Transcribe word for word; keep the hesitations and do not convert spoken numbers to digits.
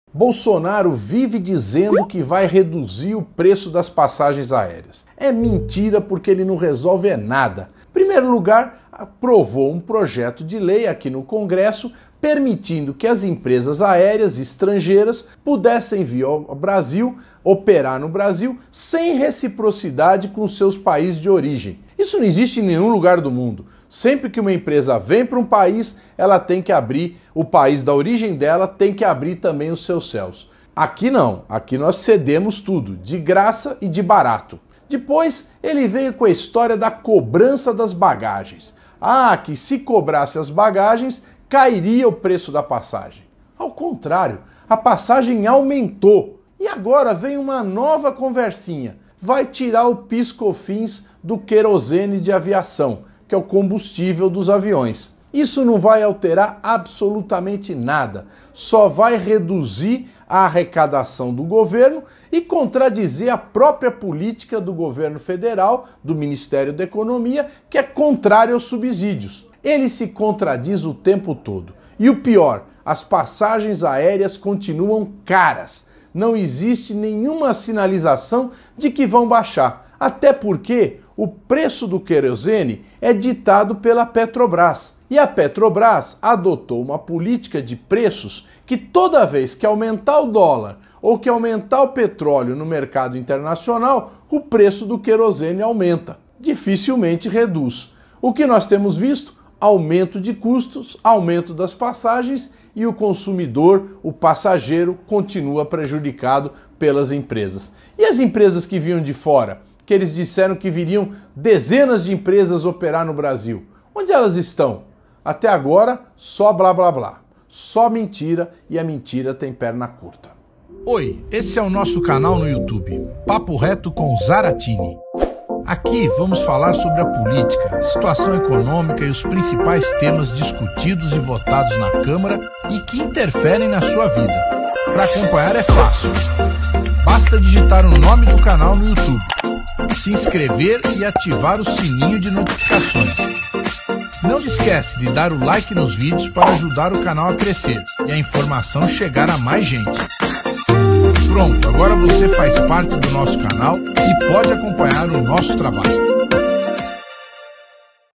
Bolsonaro vive dizendo que vai reduzir o preço das passagens aéreas. É mentira, porque ele não resolve é nada. Em primeiro lugar, aprovou um projeto de lei aqui no Congresso permitindo que as empresas aéreas estrangeiras pudessem vir ao Brasil, operar no Brasil, sem reciprocidade com seus países de origem. Isso não existe em nenhum lugar do mundo. Sempre que uma empresa vem para um país, ela tem que abrir, o país da origem dela tem que abrir também os seus céus. Aqui não, aqui nós cedemos tudo, de graça e de barato. Depois ele veio com a história da cobrança das bagagens. Ah, que se cobrasse as bagagens, cairia o preço da passagem. Ao contrário, a passagem aumentou. E agora vem uma nova conversinha. Vai tirar o PIS/COFINS do querosene de aviação, que é o combustível dos aviões. Isso não vai alterar absolutamente nada, só vai reduzir a arrecadação do governo e contradizer a própria política do governo federal, do Ministério da Economia, que é contrária aos subsídios. Ele se contradiz o tempo todo. E o pior, as passagens aéreas continuam caras. Não existe nenhuma sinalização de que vão baixar, até porque o preço do querosene é ditado pela Petrobras. E a Petrobras adotou uma política de preços que toda vez que aumentar o dólar ou que aumentar o petróleo no mercado internacional, o preço do querosene aumenta. Dificilmente reduz. O que nós temos visto? Aumento de custos, aumento das passagens e o consumidor, o passageiro, continua prejudicado pelas empresas. E as empresas que vinham de fora? Que eles disseram que viriam dezenas de empresas operar no Brasil. Onde elas estão? Até agora, só blá blá blá. Só mentira, e a mentira tem perna curta. Oi, esse é o nosso canal no YouTube, Papo Reto com Zaratini. Aqui vamos falar sobre a política, a situação econômica e os principais temas discutidos e votados na Câmara e que interferem na sua vida. Para acompanhar é fácil. Basta digitar o nome do canal no YouTube, se inscrever e ativar o sininho de notificações. Não esquece de dar o like nos vídeos para ajudar o canal a crescer e a informação chegar a mais gente. Pronto, agora você faz parte do nosso canal e pode acompanhar o nosso trabalho.